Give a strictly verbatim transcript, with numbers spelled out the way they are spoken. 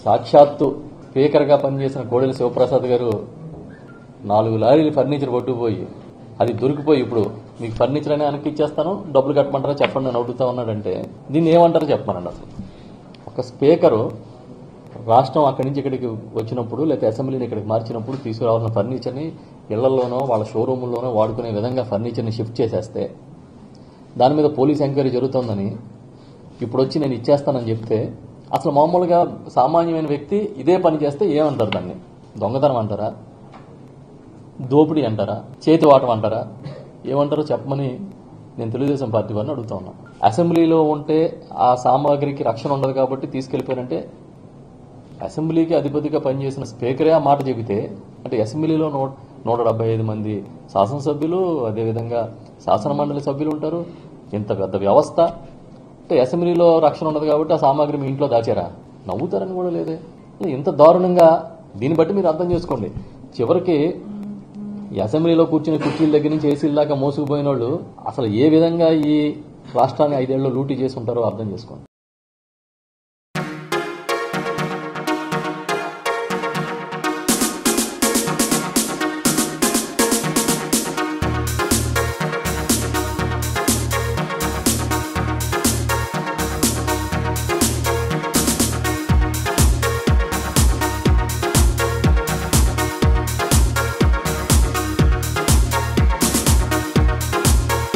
సాక్షాత్తు స్పీకర్గా పనిచేసిన కోడెల శివప్రసాద్ గారు నాలుగు లారీలు ఫర్నిచర్ కొట్టుకుపోయి అది దొరికిపోయి ఇప్పుడు మీకు ఫర్నిచర్ అని వెనక్కి ఇచ్చేస్తాను డబ్బులు కట్టమంటారా చెప్పండి అని అడుగుతా ఉన్నాడంటే దీన్ని ఏమంటారో చెప్పమనండి. అసలు ఒక స్పీకరు రాష్ట్రం అక్కడి నుంచి ఇక్కడికి వచ్చినప్పుడు లేకపోతే అసెంబ్లీని ఇక్కడికి మార్చినప్పుడు తీసుకురావాల్సిన ఫర్నిచర్ని ఇళ్లలోనో వాళ్ళ షోరూముల్లోనో వాడుకునే విధంగా ఫర్నిచర్ని షిఫ్ట్ చేసేస్తే దాని మీద పోలీస్ ఎంక్వైరీ జరుగుతోందని ఇప్పుడు వచ్చి నేను ఇచ్చేస్తానని చెప్తే అసలు మామూలుగా సామాన్యమైన వ్యక్తి ఇదే పని చేస్తే ఏమంటారు? దాన్ని దొంగతనం అంటారా, దోపిడీ అంటారా, చేతివాటం అంటారా, ఏమంటారో చెప్పమని నేను తెలుగుదేశం పార్టీ వారిని అడుగుతా ఉన్నా. అసెంబ్లీలో ఉంటే ఆ సామాగ్రికి రక్షణ ఉండదు కాబట్టి తీసుకెళ్లిపోయారంటే అసెంబ్లీకి అధిపతిగా పనిచేసిన స్పీకరే ఆ మాట చెబితే అంటే అసెంబ్లీలో నూట నూట డెబ్బై ఐదు మంది శాసనసభ్యులు అదేవిధంగా శాసనమండలి సభ్యులు ఉంటారు. ఇంత పెద్ద వ్యవస్థ అంటే అసెంబ్లీలో రక్షణ ఉండదు కాబట్టి ఆ సామాగ్రి మీ ఇంట్లో దాచారా? నవ్వుతారని కూడా లేదే. ఇంత దారుణంగా దీన్ని బట్టి మీరు అర్థం చేసుకోండి. చివరికి ఈ అసెంబ్లీలో కూర్చుని కుర్చీల దగ్గర నుంచి ఏసీల దాకా మోసుకుపోయిన వాళ్ళు అసలు ఏ విధంగా ఈ రాష్ట్రాన్ని ఐదేళ్లలో లూటీ చేసి ఉంటారో అర్థం చేసుకోండి.